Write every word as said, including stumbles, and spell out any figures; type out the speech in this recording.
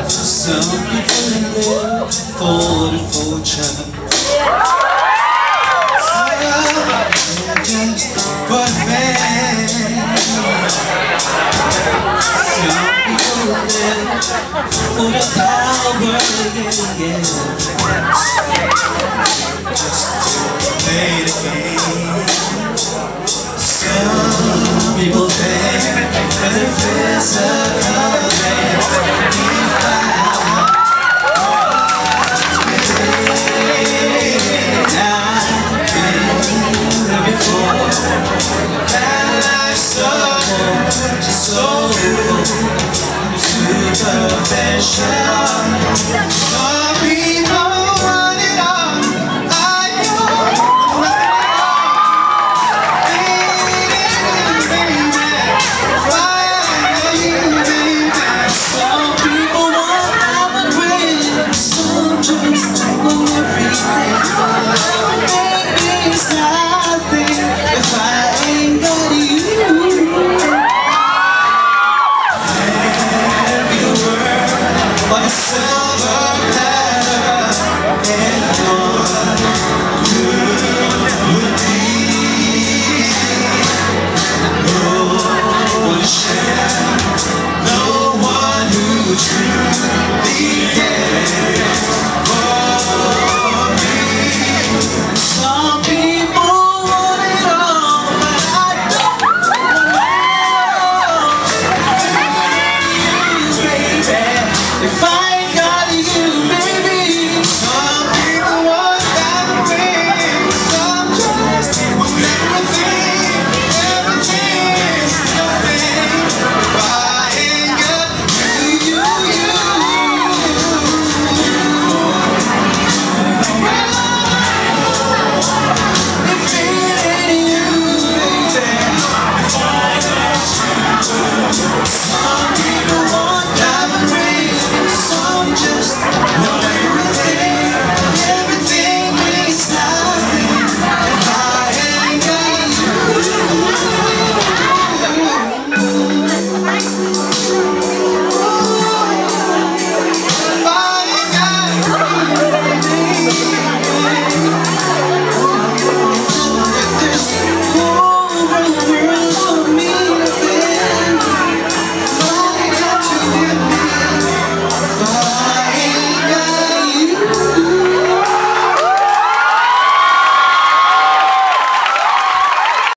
Some people live for the fortune. Some just for fame. Some people live for the power, yeah, yeah. Just to play the game. Some people pay for the physical pain. Some people want it all. I know. Baby, baby, baby. Some people want our way. Some just want everything. Baby, it's nothing if I ain't got you. Like a silver platter, and one would be no one to share, no one who truly cares.